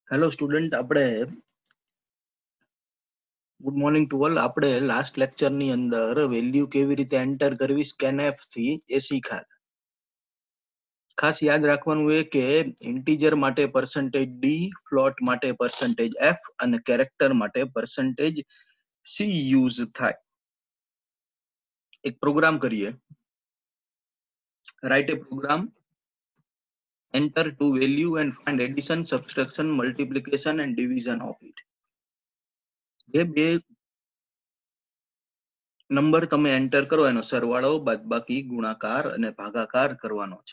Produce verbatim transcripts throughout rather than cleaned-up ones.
Hello student, આપણે good morning to all. આપણે last lecture ની અંદર વેલ્યુ કેવી રીતે એન્ટર કરવી સ્કેનએફ થી એ શીખ્યા. ખાસ યાદ રાખવાનું એ કે ઇન્ટીજર માટે પર્સન્ટેજ ડી, ફ્લોટ માટે પર્સન્ટેજ એફ અને કેરેક્ટર માટે પર્સન્ટેજ સી યુઝ થાય. એક પ્રોગ્રામ કરીએ. Write a program. Enter to value and find addition, subtraction, multiplication and division of it. જે બે નંબર તમે એન્ટર કરો એનો સરવાળો, બાદબાકી, ગુણાકાર અને ભાગાકાર કરવાનો છે.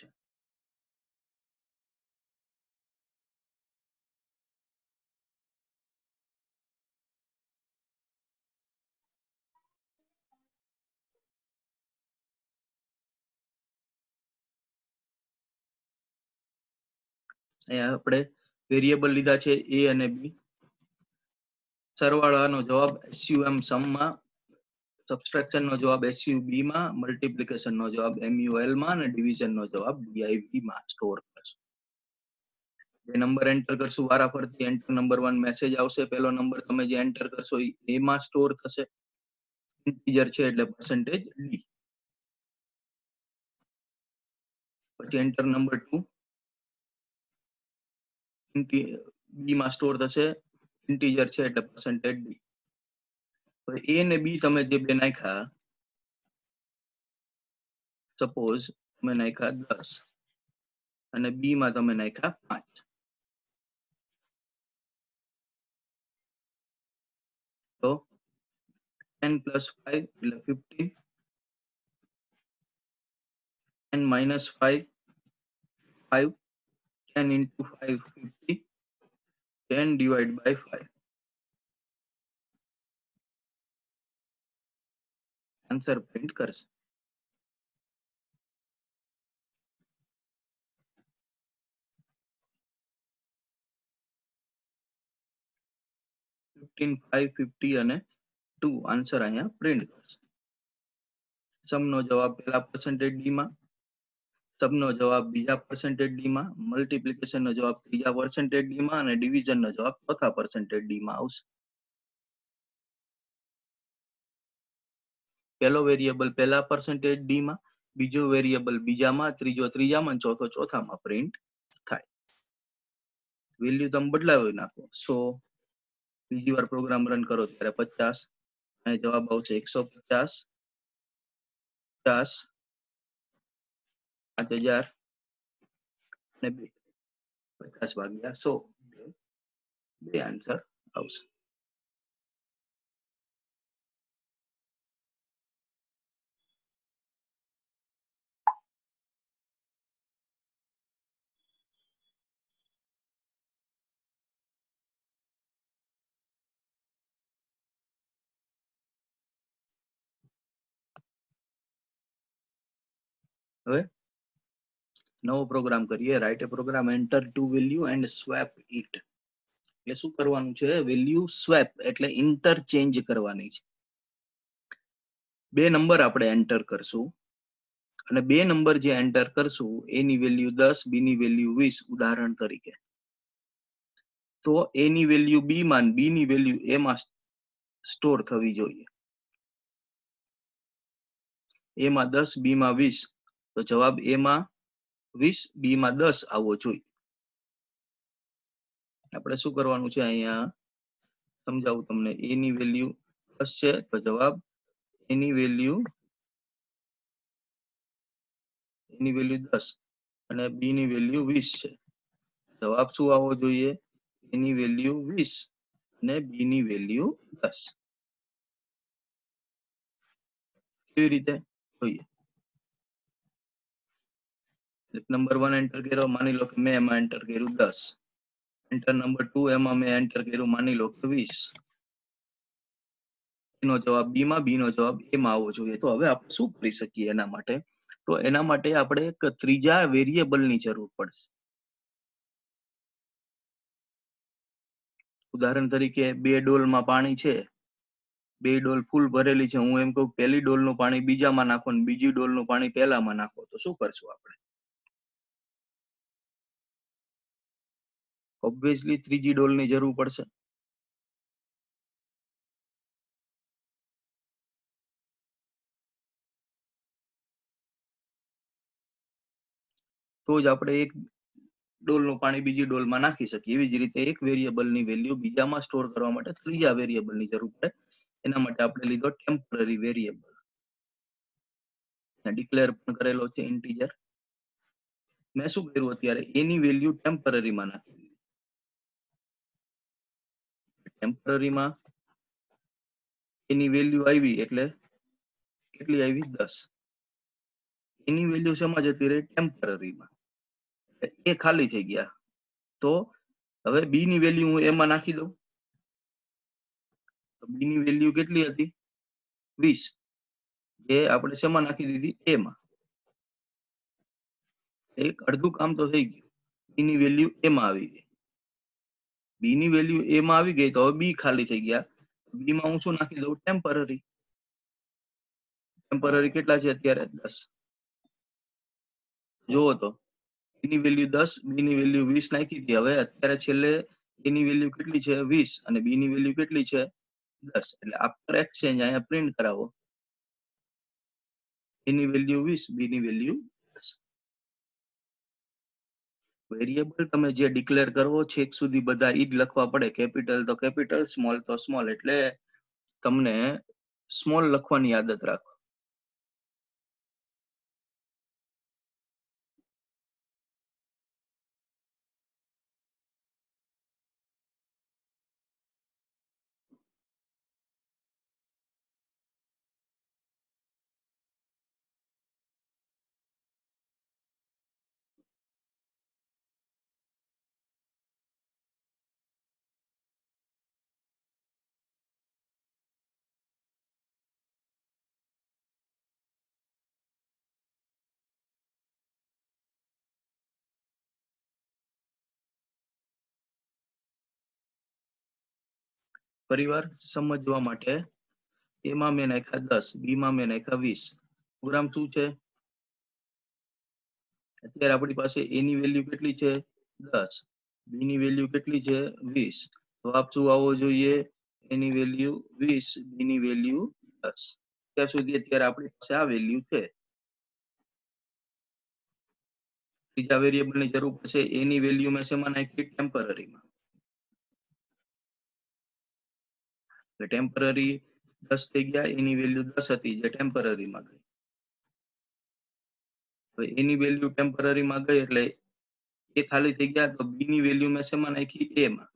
અહીંયા આપણે વેરિયેબલ લીધા છે એ અને બી. સરવાળાનો જવાબ એસયુએમ સમ માં, સબટ્રેક્શન નો જવાબ એસયુબી માં, મલ્ટીપ્લિકેશન નો જવાબ એમયુએલ માં અને ડિવિઝન નો જવાબ ડીઆઈવી માં સ્ટોર કરશું. બે નંબર એન્ટર કરશું વારાફરતી. એન્ટર નંબર વન મેસેજ આવશે. પહેલો નંબર તમે જે એન્ટર કરશો એ એમાં સ્ટોર થશે. ઇન્ટીજર છે એટલે પર્સન્ટેજ ડી. પછી એન્ટર નંબર ટુ બી માં સ્ટોર થશે. ઇન્ટીજર છે એટલે પર્સન્ટેજ ડી. એ ને બી તમે જે બે નાખ્યા, સપોઝ તમે નાખ્યા દસ અને બી માં તમે નાખ્યા પાંચ. તો ટેન પ્લસ ફાઈવ એટલે fifteen. Ten minus five, five. Ten into five, fifty. Ten divide by five. Answer print કરશે. ફિફ્ટીન, ફાઈવ, ફિફ્ટી અને ટુ આન્સર અહીંયા પ્રિન્ટ કરશે. સમનો જવાબ પહેલા પર્સન્ટેજ ડી માં, સબનો જવાબ બીજા પર્સન્ટેજ ડી માં, મલ્ટીપ્લિકેશન નો જવાબ ત્રીજા પર્સન્ટેજ ડી માં અને ડિવિઝન નો જવાબ ચોથા પર્સન્ટેજ ડી માં આવશે. પહેલો વેરિયેબલ પહેલા પર્સન્ટેજ ડી માં, બીજો વેરિયેબલ બીજામાં, ત્રીજો ત્રીજામાં, ચોથો ચોથામાં પ્રિન્ટ થાય. વેલ્યુ તમે બદલાવી નાખો. સો બીજી વાર પ્રોગ્રામ રન કરો ત્યારે પચાસ અને જવાબ આવશે એકસો પચાસ, પચાસ, પાંચ હજાર અને બે. પચાસ ભાગ્યા સો, બે આન્સર આવશે. હવે નવો પ્રોગ્રામ કરીએ. Write a program. Enter two value and swap it. એટલે શું કરવાનું છે? વેલ્યુ સ્વેપ એટલે ઇન્ટરચેન્જ કરવાની છે. બે નંબર આપણે એન્ટર કરશું અને બે નંબર જે એન્ટર કરશું એની વેલ્યુ દસ, બી ની વેલ્યુ વીસ ઉદાહરણ તરીકે. તો એ ની વેલ્યુ બી માં, બી ની વેલ્યુ એ માં સ્ટોર થવી જોઈએ. એ માં દસ, બી માં વીસ, તો જવાબ એ માં વીસ, બી માં દસ આવવો જોઈએ. આપણે શું કરવાનું છે અહીંયા સમજાવું તમને. એ ની વેલ્યુ દસ છે તો જવાબ એની વેલ્યુ એની વેલ્યુ દસ અને બી ની વેલ્યુ વીસ છે. જવાબ શું આવવો જોઈએ? એની વેલ્યુ વીસ અને બી ની વેલ્યુ દસ. કેવી રીતે જોઈએ? નંબર વન એન્ટર કર્યો, માની લો કે મેં એમાં એન્ટર કર્યું દસ. એન્ટર નંબર ટુ, એમાં મેં એન્ટર કર્યું માની લો કે વીસ. એનો જવાબ બી માં, બી નો જવાબ એ માં આવવો જોઈએ. તો હવે આપણે શું કરી શકીએ એના માટે? તો એના માટે આપણે એક ત્રીજા વેરિયેબલ ની જરૂર પડશે. ઉદાહરણ તરીકે બે ડોલમાં પાણી છે, બે ડોલ ફૂલ ભરેલી છે. હું એમ કહું પહેલી ડોલનું પાણી બીજામાં નાખો ને બીજી ડોલનું પાણી પહેલામાં નાખો, તો શું કરશું આપણે? ઓબ્વિયસલી ત્રીજી ડોલની જરૂર પડશે. તો જ આપણે એક ડોલનું પાણી બીજી ડોલમાં નાખી શકીએ. એવી જ રીતે એક વેરિયેબલની વેલ્યુ બીજામાં સ્ટોર કરવા માટે ત્રીજા વેરિયેબલની જરૂર પડે. એના માટે આપણે લીધો ટેમ્પરરી વેરિયેબલ. ડિક્લેર પણ કરેલો છે ઇન્ટીજર. મેં શું કર્યું અત્યારે એની વેલ્યુ ટેમ્પરરીમાં નાખી દીધી. ટેમ્પરરીમાં એની વેલ્યુ આવી એટલે કેટલી આવી? દસ. એની વેલ્યુ શેમાં જતી રહી? ટેમ્પરરીમાં. એ ખાલી થઈ ગયા. તો હવે બી ની વેલ્યુ હું એમાં નાખી દઉં. તો બી ની વેલ્યુ કેટલી હતી? વીસ. એ આપણે શેમાં નાખી દીધી? એમાં. એક અડધું કામ તો થઈ ગયું. બી ની વેલ્યુ એમાં આવી ગઈ. બી ની વેલ્યુ એમાં આવી ગઈ તો હવે બી ખાલી થઈ ગયા. બી માં હું શું નાખી દઉં? ટેમ્પરરી. ટેમ્પરરી કેટલા છે અત્યારે? દસ. જુઓ તો એની વેલ્યુ દસ, બી ની વેલ્યુ વીસ નાખી હતી. હવે અત્યારે છેલ્લે એની વેલ્યુ કેટલી છે? વીસ અને બી ની વેલ્યુ કેટલી છે? દસ. એટલે આફ્ટર એક્સચેન્જ અહીંયા પ્રિન્ટ કરાવો. એની વેલ્યુ વીસ, બી ની વેલ્યુ દસ. વેરિયેબલ તમે જે ડિક્લેર કરવો છેક સુધી બધા ઈ જ લખવા પડે. કેપિટલ તો કેપિટલ, સ્મોલ તો સ્મોલ. એટલે તમને સ્મોલ લખવાની આદત રાખો. પરિવાર સમજવા માટે એમાં મેં નાખ્યા દસ, બી માં મેં નાખ્યા વીસ. પ્રોગ્રામ શું છે? અત્યારે આપણી પાસે એની વેલ્યુ કેટલી છે? દસ. બી ની વેલ્યુ કેટલી છે? વીસ. તો આપ શું આવવો જોઈએ? એની વેલ્યુ વીસ, બી ની વેલ્યુ દસ. ત્યાં સુધી અત્યારે આપણી પાસે આ વેલ્યુ છે. ત્રીજા વેરિયેબલ ની જરૂર પડશે. એની વેલ્યુ મેં શેમાં નાખી? ટેમ્પરરીમાં. એટલે ટેમ્પરરી દસ થઈ ગયા. એની વેલ્યુ દસ હતી જે ટેમ્પરરીમાં ગઈ. હવે એની વેલ્યુ ટેમ્પરરીમાં ગઈ એટલે એ ખાલી થઈ ગયા. તો બી ની વેલ્યુ મેં શેમાં નાખી? એમાં.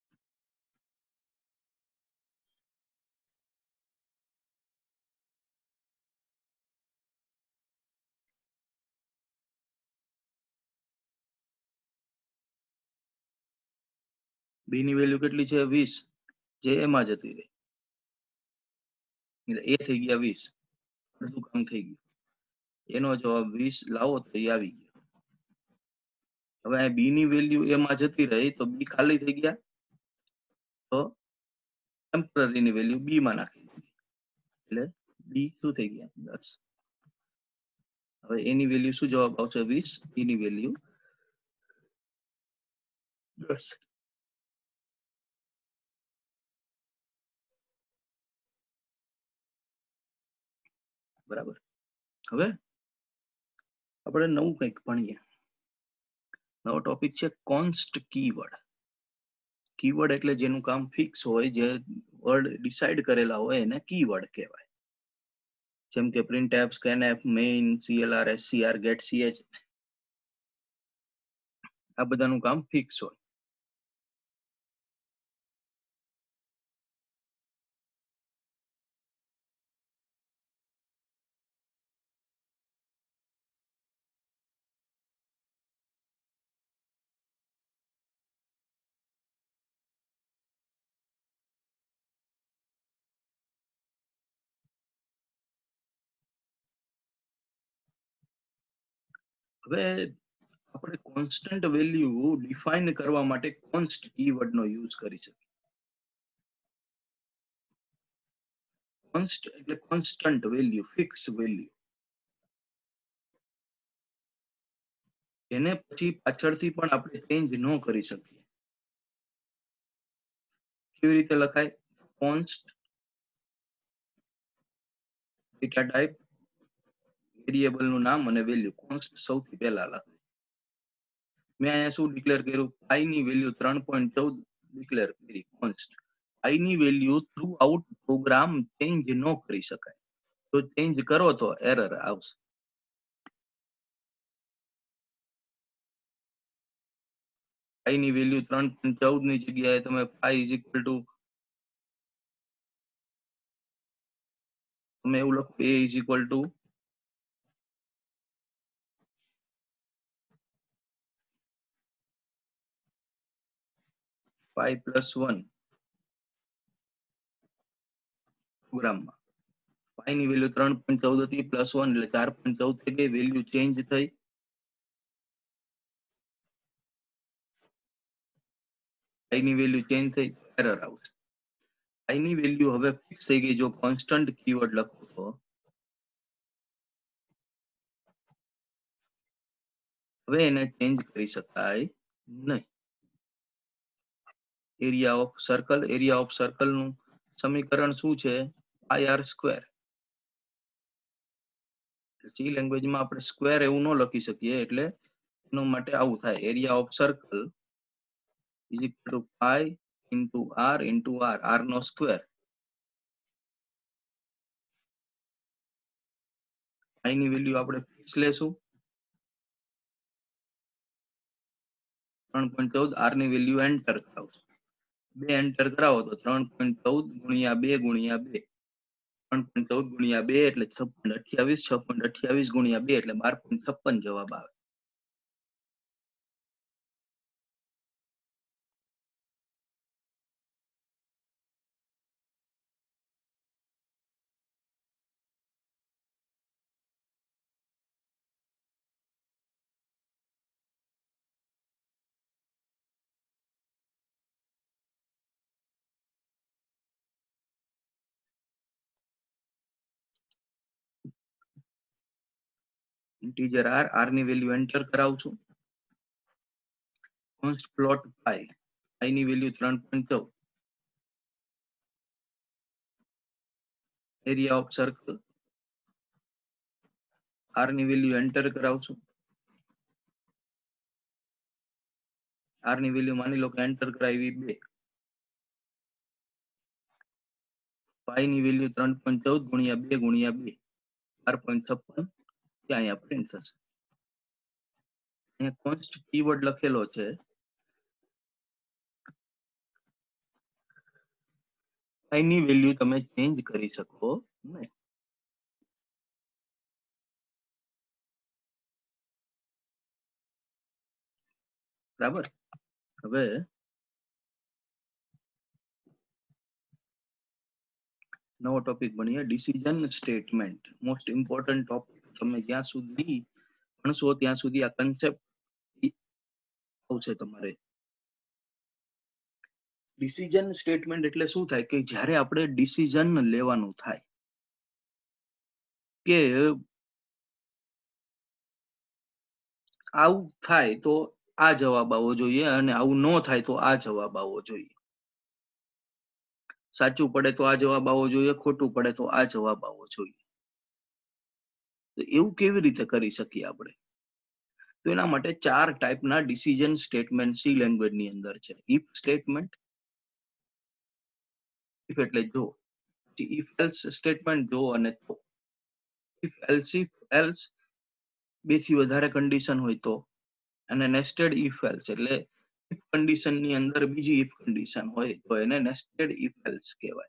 બી ની વેલ્યુ કેટલી છે? વીસ, જે એમાં જતી રહી. એટલે એ થઈ ગયા વીસ. અડધું કામ થઈ ગયું. એનો જવાબ વીસ લાવો તો એ આવી ગયો. હવે બી ની વેલ્યુ એમાં જતી રહી તો બી ખાલી થઈ ગયા. તો ટેમ્પરરી ની વેલ્યુ બી માં નાખી દીધી. એટલે બી શું થઈ ગયા? દસ. હવે એની વેલ્યુ શું જવાબ આવશે? વીસ. એની વેલ્યુ દસ. બરાબર. હવે આપણે નવું કંઈક ભણીએ. નવો ટોપિક છે કોન્સ્ટ કીવર્ડ. કીવર્ડ એટલે જેનું કામ ફિક્સ હોય, જે વર્ડ ડિસાઇડ કરેલા હોય એને કીવર્ડ કહેવાય. જેમ કે printf, scanf, main, clr, scr, get, ch. આ બધાનું કામ ફિક્સ હોય. હવે આપણે કોન્સ્ટન્ટ વેલ્યુ ડિફાઇન કરવા માટે કોન્સ્ટ કીવર્ડ નો યુઝ કરી શકીએ. કોન્સ્ટ એટલે કોન્સ્ટન્ટ વેલ્યુ, ફિક્સ વેલ્યુ. એને પછી પાછળથી પણ આપણે ચેન્જ ન કરી શકીએ. કેવી રીતે લખાય? કોન્સ્ટ ડેટા ટાઈપ વેરિયેબલ નું નામ અને વેલ્યુ. કોન્સ્ટ સૌથી પહેલા લખાય. મેં અહીંયા શું ડિક્લેર કર્યું? પાઈ ની વેલ્યુ ત્રણ પોઈન્ટ ચૌદ ડિક્લેર કરી. કોન્સ્ટ પાઈ ની value throughout program change ન કરી શકાય. તો ચેન્જ કરો તો એરર આવશે. પાઈ ની વેલ્યુ ત્રણ પોઈન્ટ ચૌદ ની જગ્યાએ તમે પાઈ ઇઝ ઇક્વલ ટુ તમે એવું લખો a is equal to pi plus one પ્રોગ્રામમાં પાઈ ની વેલ્યુ ત્રણ પોઈન્ટ ચૌદ હતી પ્લસ વન એટલે ચાર પોઈન્ટ ચૌદ થઈ ગઈ. વેલ્યુ ચેન્જ થઈ. પાઈ ની વેલ્યુ ચેન્જ થઈ એરર આવશે. પાઈ ની વેલ્યુ હવે ફિક્સ થઈ ગઈ. જો કોન્સ્ટન્ટ કીવર્ડ લખો તો હવે એને ચેન્જ કરી શકાય નહીં. Area of circle area of circle નું સમીકરણ શું છે? પાઈ આર સ્ક્વેર. સી લેંગ્વેજમાં આપણે સ્ક્વેર એવું ન લખી શકીએ એટલે એનો માટે આવું થાય. Area of circle is equal to pi into R into R R નો સ્ક્વેર. પાઈ ની વેલ્યુ આપણે ફિક્સ લેશું ત્રણ પોઈન્ટ ચૌદ. આર ની વેલ્યુ એન્ટર કરાવશું. બે એન્ટર કરાવો તો ત્રણ પોઈન્ટ ચૌદ ગુણ્યા બે ગુણ્યા બે ત્રણ પોઈન્ટ ચૌદ ગુણ્યા બે એટલે છ પોઈન્ટ અઠ્યાવીસ છ પોઈન્ટ અઠ્યાવીસ ગુણ્યા બે એટલે બાર પોઈન્ટ છપ્પન જવાબ આવે. ઇન્ટીજર આર આર ની વેલ્યુ એન્ટર કરાવું છું. કોન્સ્ટ પ્લોટ પાઈ પાઈ ની વેલ્યુ ત્રણ પોઈન્ટ ચૌદ. એરિયા ઓફ સર્કલ આર ની વેલ્યુ એન્ટર કરાવું છું. આર ની વેલ્યુ માની લો કે એન્ટર કરાવી બે. પાઈ ની વેલ્યુ ત્રણ પોઈન્ટ ચૌદ ગુણ્યા બે ગુણ્યા બે બાર પોઈન્ટ છપ્પન ત્યાં અહીંયા પ્રિન્ટ થશે. અહીંયા કોન્સ્ટ કીવર્ડ લખેલો છે. પાઈ ની વેલ્યુ તમે ચેન્જ કરી શકો નહીં. બરાબર. હવે નવો ટોપિક ભણીએ. Decision statement most important topic. તમે જ્યાં સુધી ભણશો ત્યાં સુધી આ કન્સેપ્ટ આવશે તમારે. ડિસિઝન સ્ટેટમેન્ટ એટલે શું થાય કે જ્યારે આપણે ડિસિઝન લેવાનું થાય કે આવું થાય તો આ જવાબ આવવો જોઈએ અને આવું ન થાય તો આ જવાબ આવવો જોઈએ. સાચું પડે તો આ જવાબ આવવો જોઈએ, ખોટું પડે તો આ જવાબ આવવો જોઈએ. તો એવું કેવી રીતે કરી શકીએ આપણે? તો એના માટે ચાર ટાઈપના ડિસિઝન સ્ટેટમેન્ટ સી લેંગ્વેજ ની અંદર છે. ઇફ સ્ટેટમેન્ટ, ઇફ એટલે જો, ઇફ એલ્સ સ્ટેટમેન્ટ જો અને તો, ઇફ એલ્સ ઇફ એલ્સ બે થી વધારે કન્ડિશન હોય તો, અને નેસ્ટેડ ઇફ એલ્સ એટલે ઇફ કન્ડિશન ની અંદર બીજી ઇફ કન્ડિશન હોય તો એને નેસ્ટેડ ઇફ એલ્સ કહેવાય.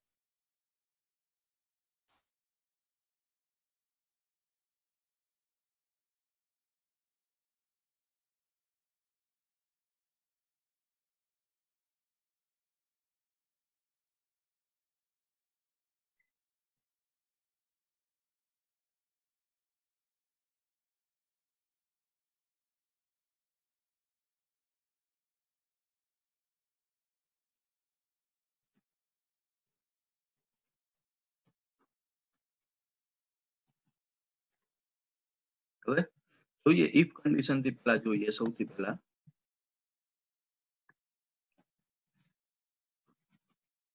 હવે જોઈએ ઇફ કન્ડિશન થી પહેલા જોઈએ સૌથી પહેલા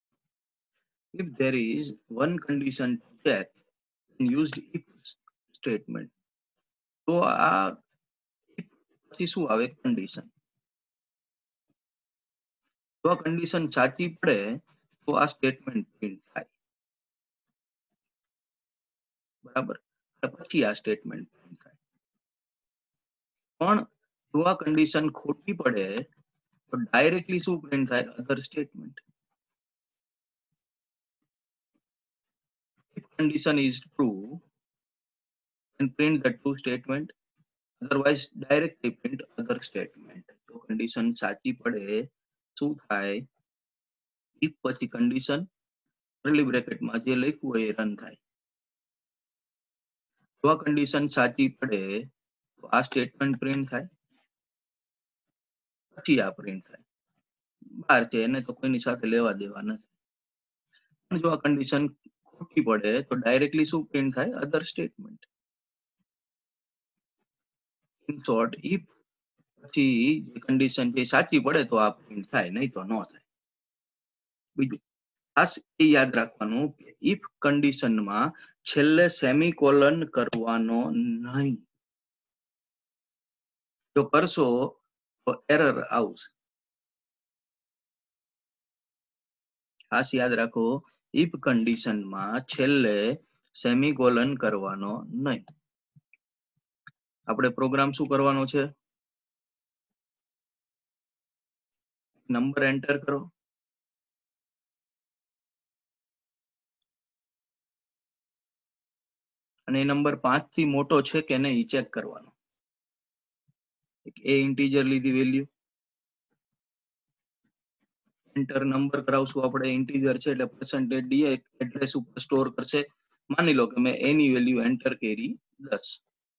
If there is one condition to check, then used if statement. તો આ પછી શું આવે condition. જો આ condition સાચી પડે તો આ statement print થાય. બરાબર, પછી આ statement print થાય. પણ જો આ condition ખોટી પડે તો directly શું print થાય? other statement. If condition is true, then print the true statement. Otherwise directly print other statement. જો condition સાચી પડે શું થાય? if પછી condition curly bracket માં જે લખ્યું હોય એ રન થાય. જો આ condition સાચી પડે તો આ statement print થાય, પછી આ print થાય. બહાર છે એને તો કોઈની સાથે લેવા દેવા નથી. પણ જો આ condition ખોટી પડે તો directly શું print થાય? other statement. In short, if પછી condition જે સાચી પડે તો આ print થાય, નહીં તો ન થાય. બીજું ખાસ એ યાદ રાખવાનું કે if condition માં છેલ્લે સેમિકોલન કરવાનો નહીં. જો કરશો તો એરર આવશે. ખાસ યાદ રાખો, if condition માં છેલ્લે સેમિકોલન કરવાનો નહીં. આપણે પ્રોગ્રામ શું કરવાનો છે? નંબર એન્ટર કરો અને એ નંબર પાંચ થી મોટો છે કે નહીં ચેક કરવાનો. એ ઇન્ટીજર લીધી વેલ્યુ, એન્ટર નંબર કરાવશું આપણે, ઇન્ટીજર છે એટલે પર્સન્ટેજ ડી એડ્રેસ ઉપર સ્ટોર કરશે. માની લો કે મેં એની વેલ્યુ એન્ટર કરી દસ.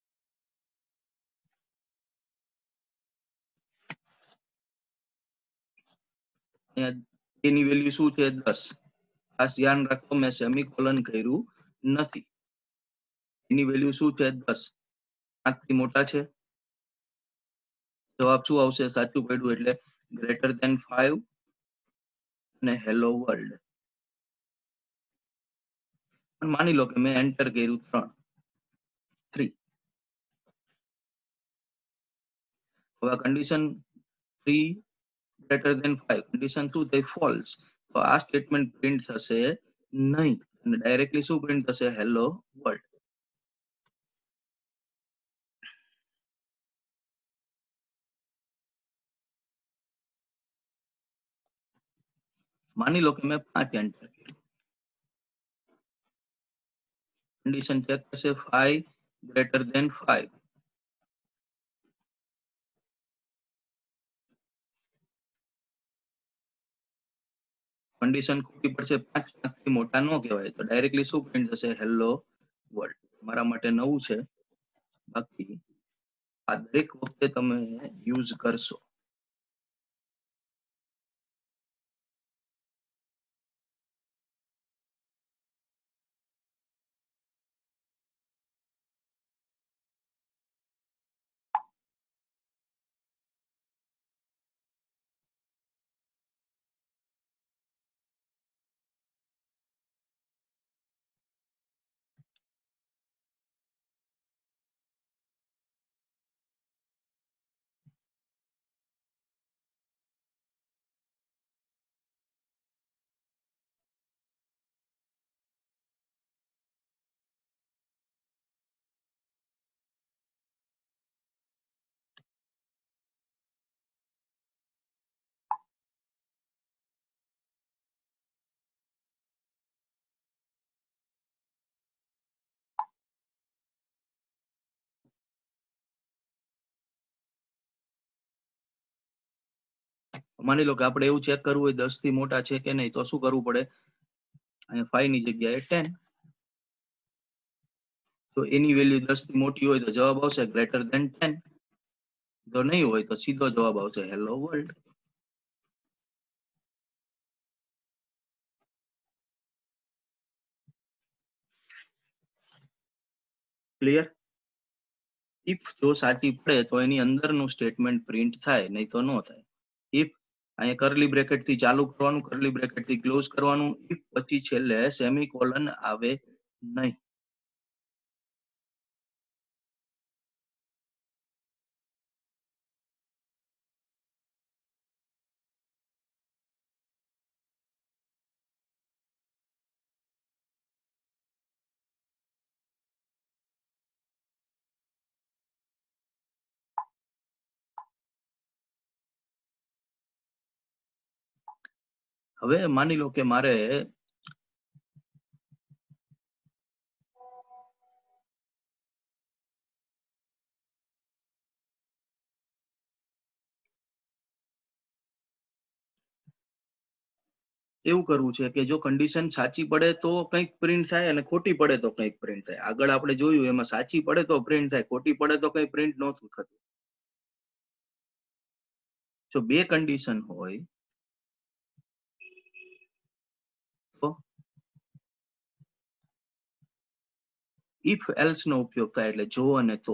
એની વેલ્યુ શું છે? દસ. ખાસ ધ્યાન રાખો, મેં સેમિકોલન કર્યું નથી. એની વેલ્યુ શું છે? દસ. પાંચ થી મોટા છે. જવાબ શું આવશે? સાચું પડ્યું એટલે ગ્રેટર ધેન ફાઈવ અને હેલો વર્લ્ડ. પણ માની લો કે મેં એન્ટર કર્યું ત્રણ, થ્રી. હવે condition three greater than five, condition શું થઈ? ફોલ્સ. તો આ સ્ટેટમેન્ટ પ્રિન્ટ થશે નહીં અને ડાયરેક્ટલી શું પ્રિન્ટ થશે? Hello world. માની લો કે મેં પાંચ એન્ટર કર્યું. કન્ડિશન ચેક થશે five greater than five. Condition ખોટી પડશે, પાંચ પાંચ થી મોટા ન કહેવાય તો ડાયરેક્ટલી શું પ્રિન્ટ થશે? Hello world. મારા માટે નવું છે, બાકી આ દરેક વખતે તમે યુઝ કરશો. માની લો કે આપણે એવું ચેક કરવું હોય દસ થી મોટા છે કે નહીં, તો શું કરવું પડે? અહીંયા ફાઈવ ની જગ્યાએ ટેન. તો એની વેલ્યુ દસ થી મોટી હોય તો જવાબ આવશે ગ્રેટર ધેન ટેન. જો નહીં હોય તો સીધો જવાબ આવશે હેલો વર્લ્ડ. ક્લિયર? ઇફ જો સાચી પડે તો એની અંદરનું સ્ટેટમેન્ટ પ્રિન્ટ થાય, નહીં તો ન થાય. ઇફ અહીંયા કરલી બ્રેકેટ થી ચાલુ કરવાનું, કરલી બ્રેકેટ થી ક્લોઝ કરવાનું, if પછી છેલ્લે સેમિકોલન આવે નહીં. હવે માની લો કે મારે એવું કરવું છે કે જો કન્ડિશન સાચી પડે તો કંઈક પ્રિન્ટ થાય અને ખોટી પડે તો કંઈક પ્રિન્ટ થાય. આગળ આપણે જોયું એમાં સાચી પડે તો પ્રિન્ટ થાય, ખોટી પડે તો કંઈ પ્રિન્ટ નહોતું થતું. જો બે કન્ડિશન હોય તો ઇફ એલ્સ નો ઉપયોગ થાય, એટલે જો અને તો.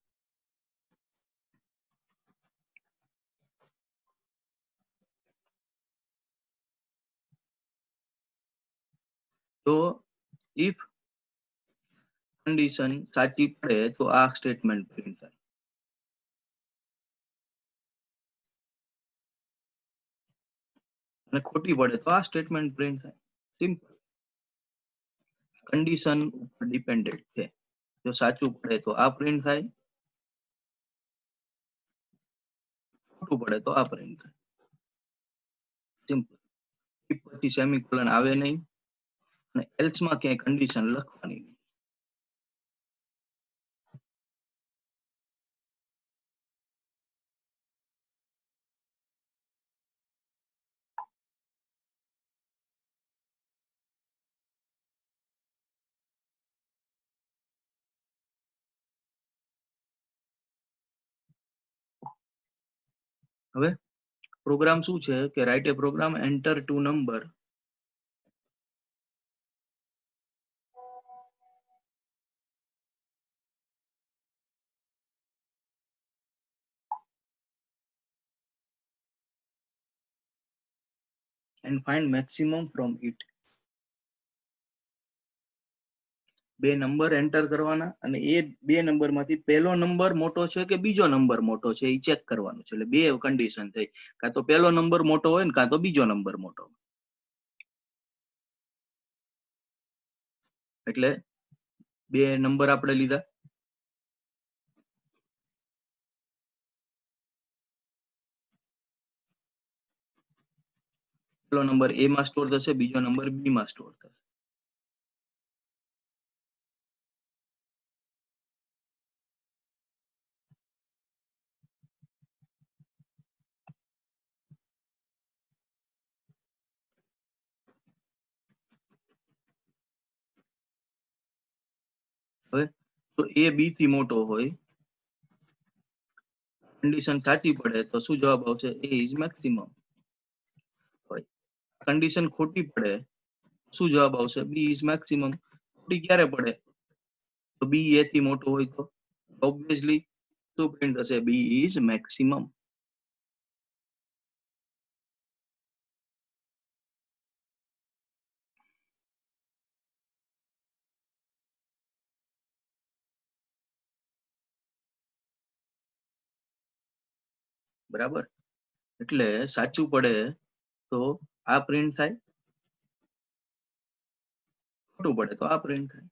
તો ઇફ કન્ડિશન સાચી પડે તો આ સ્ટેટમેન્ટ પ્રિન્ટ થાય, અને ખોટી પડે તો આ સ્ટેટમેન્ટ પ્રિન્ટ થાય. સિમ્પલ. કન્ડિશન ઉપર ડિપેન્ડન્ટ છે. જો સાચું પડે તો આ પ્રિન્ટ થાય, ખોટું પડે તો આ પ્રિન્ટ થાય. સિમ્પલ. પછી સેમિકોલન આવે નહીં અને એલ્સ માં ક્યાંય કન્ડિશન લખવાની નહીં. હવે પ્રોગ્રામ શું છે કે write a program enter two number and find maximum from it. બે નંબર એન્ટર કરવાના અને એ બે નંબર માંથી પહેલો નંબર મોટો છે કે બીજો નંબર મોટો છે એ ચેક કરવાનું છે. એટલે બે કન્ડિશન થઈ, કાં તો પહેલો નંબર મોટો હોય ને કાં તો બીજો નંબર મોટો. એટલે બે નંબર આપણે લીધા, પહેલો નંબર એ માં સ્ટોર થશે, બીજો નંબર બી માં સ્ટોર થશે. હવે તો એ બી થી મોટો હોય, કન્ડિશન સાચી પડે તો શું જવાબ આવશે? એ ઇઝ મેક્સિમમ. કન્ડિશન ખોટી પડે શું જવાબ આવશે? B is maximum. ખોટી ક્યારે પડે? તો બી એ થી મોટો હોય તો ઓબ્વિયસલી શું પ્રિન્ટ થશે? B is maximum. બરાબર. એટલે સાચું પડે તો આ પ્રિન્ટ થાય, ખોટું પડે તો આ પ્રિન્ટ થાય.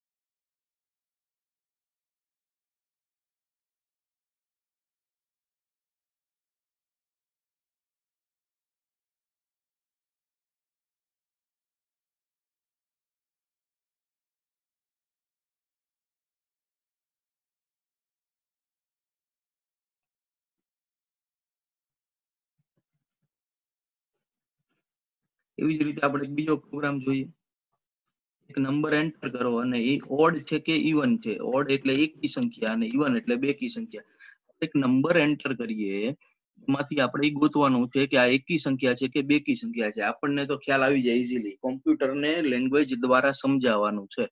એવી જ રીતે આપણે બીજો પ્રોગ્રામ જોઈએ. એક નંબર એન્ટર કરો અને એ ઓડ છે કે ઇવન છે. ઓડ એટલે એકી સંખ્યા અને ઇવન એટલે બેકી સંખ્યા. એક નંબર એન્ટર કરીએ એમાંથી આપણે ગોતવાનું છે કે આ એકી સંખ્યા છે કે બેકી સંખ્યા છે. આપણને તો ખ્યાલ આવી જાય ઇઝીલી. કોમ્પ્યુટરને લેંગ્વેજ દ્વારા સમજાવવાનું છે.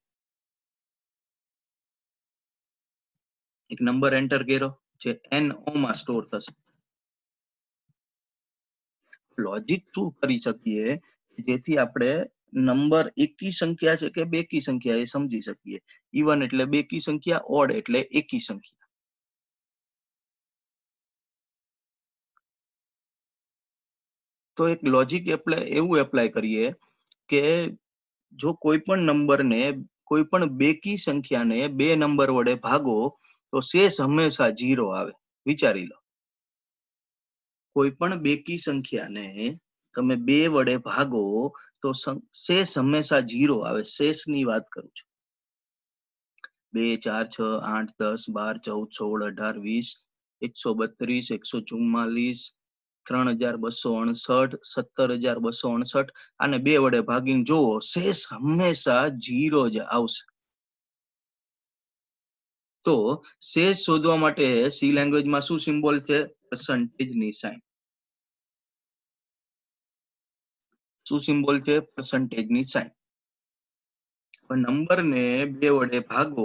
એક નંબર એન્ટર કર્યો જે એન ઓ માં સ્ટોર થશે. લોજિક શું કરી શકીએ જેથી આપણે નંબર એકી સંખ્યા છે કે બેકી સંખ્યા એ સમજી શકીએ. ઇવન એટલે બેકી સંખ્યા, ઓડ એટલે એકી સંખ્યા. તો એક લોજિક એપ્લાય એવું એપ્લાય કરીએ કે જો કોઈ પણ નંબરને કોઈ પણ બેકી સંખ્યાને બે નંબર વડે ભાગો તો શેષ હંમેશા જીરો આવે. વિચારી લો, કોઈ પણ બેકી સંખ્યાને તમે બે વડે ભાગો તો શેષ હંમેશા જીરો આવે. શેષની વાત કરું છું. બે, ચાર, છ, આઠ, દસ, બાર, ચૌદ, સોળ, અઢાર, વીસ, એકસો બત્રીસ, એકસો ચુમ્માલીસ, ત્રણ હજાર બસો અડસઠ, સત્તર હજાર બસો અડસઠ અને બે વડે ભાગીને જુઓ, શેષ હંમેશા જીરો જ આવશે. તો શેષ શોધવા માટે સી લેંગ્વેજમાં શું સિમ્બોલ છે? પર્સન્ટેજની સાઇન. શું સિમ્બોલ છે? પર્સન્ટેજની સાઇન. નંબરને બે વડે ભાગો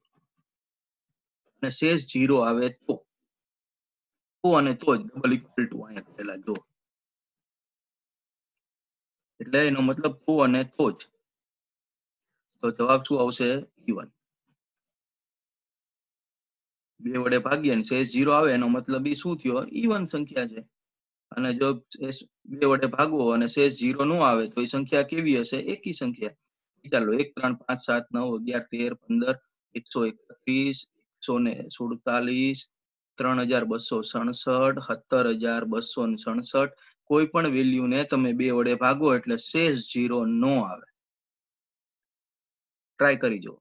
અને શેષ જીરો આવે તો તો અને તો જ ડબલ ઇક્વલ ટુ અહીંયા કરેલા જો. એટલે એનો મતલબ તો અને તો જ. તો જવાબ શું આવશે? ઇવન. બે વડે ભાગીએ અને શેષ જીરો આવે એનો મતલબ એ શું થયો? ઇવન સંખ્યા છે. અને જો બે વડે ભાગવો અને શેષ જીરો નો આવે તો એ સંખ્યા કેવી હશે? એકી સંખ્યા. ચાલો એક, ત્રણ, પાંચ, સાત, નવ, અગિયાર, તેર, પંદર, એકસો એકત્રીસ, એકસો ને સુડતાલીસ, ત્રણ હજાર બસો સડસઠ, સત્તર હજાર બસો સડસઠ. કોઈ પણ વેલ્યુ ને તમે બે વડે ભાગો એટલે શેષ જીરો નો આવે. ટ્રાય કરી જો.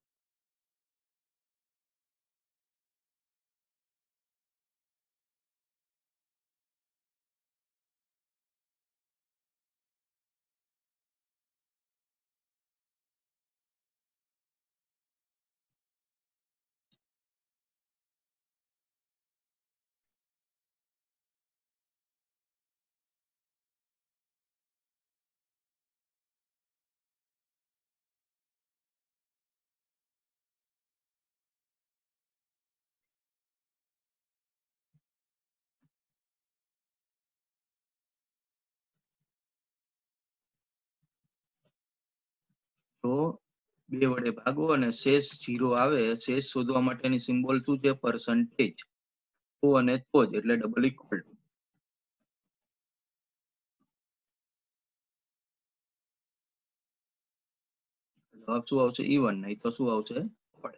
તો બે વડે ભાગો અને શેષ જીરો આવે. શેષ શોધવા માટેની સિમ્બોલ શું છે? પર્સન્ટેજ. તો અને તો જ એટલે ડબલ ઇક્વલ. જવાબ શું આવશે? ઇવન. નહીં તો શું આવશે? ઓડ.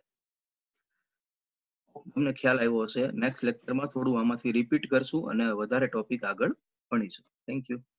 તમને ખ્યાલ આવ્યો હશે. નેક્સ્ટ લેક્ચરમાં થોડું આમાંથી રિપીટ કરશું અને વધારે ટોપિક આગળ ભણીશું. Thank you.